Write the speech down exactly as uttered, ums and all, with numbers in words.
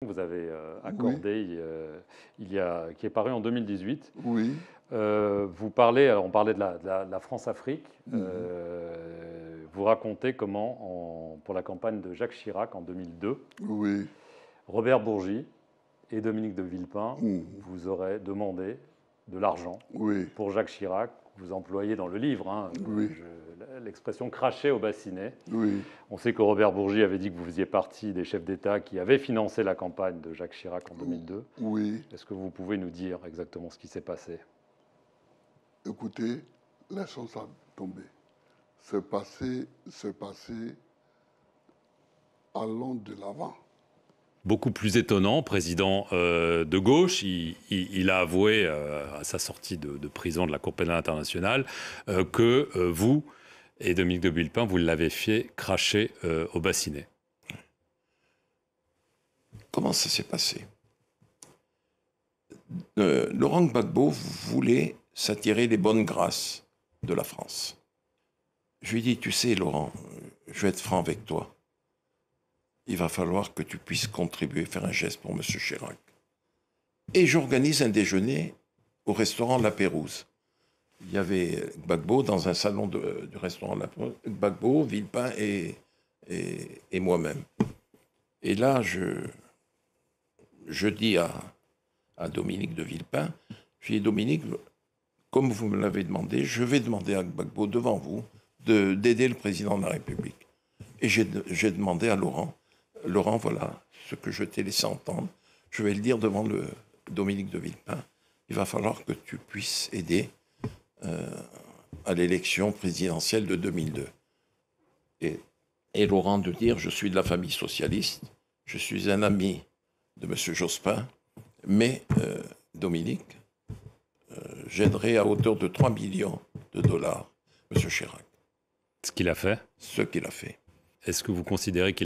vous avez euh, accordé, oui. euh, il y a, qui est paru en deux mille dix-huit. Oui. Euh, vous parlez, alors on parlait de la, de la, de la France-Afrique. Mmh. Euh, vous racontez comment, en, pour la campagne de Jacques Chirac en deux mille deux, oui. Robert Bourgi et Dominique de Villepin Mmh. vous auraient demandé de l'argent oui. pour Jacques Chirac. Vous employez dans le livre hein, oui. l'expression cracher au bassinet. Oui. On sait que Robert Bourgi avait dit que vous faisiez partie des chefs d'État qui avaient financé la campagne de Jacques Chirac en deux mille deux. Oui. Est-ce que vous pouvez nous dire exactement ce qui s'est passé? Écoutez, laissons ça tomber. C'est passé, c'est passé, allons de l'avant. Beaucoup plus étonnant, président euh, de gauche, il, il, il a avoué euh, à sa sortie de, de prison de la Cour pénale internationale euh, que euh, vous et Dominique de Villepin, vous l'avez fait cracher euh, au bassinet. Comment ça s'est passé? euh, Laurent Gbagbo voulait s'attirer les bonnes grâces de la France. Je lui ai dit, tu sais Laurent, je vais être franc avec toi. Il va falloir que tu puisses contribuer, faire un geste pour M. Chirac. Et j'organise un déjeuner au restaurant La Pérouse. Il y avait Gbagbo dans un salon de, du restaurant La Pérouse, Gbagbo, Villepin et, et, et moi-même. Et là, je, je dis à, à Dominique de Villepin, je dis Dominique, comme vous me l'avez demandé, je vais demander à Gbagbo devant vous de, d'aider le président de la République. Et j'ai, j'ai demandé à Laurent, Laurent, voilà ce que je t'ai laissé entendre. Je vais le dire devant le Dominique de Villepin. Il va falloir que tu puisses aider euh, à l'élection présidentielle de deux mille deux. Et, et Laurent de dire, je suis de la famille socialiste, je suis un ami de M. Jospin, mais euh, Dominique, euh, j'aiderai à hauteur de trois millions de dollars M. Chirac. Ce qu'il a fait? Ce qu'il a fait. Est-ce que vous considérez qu'il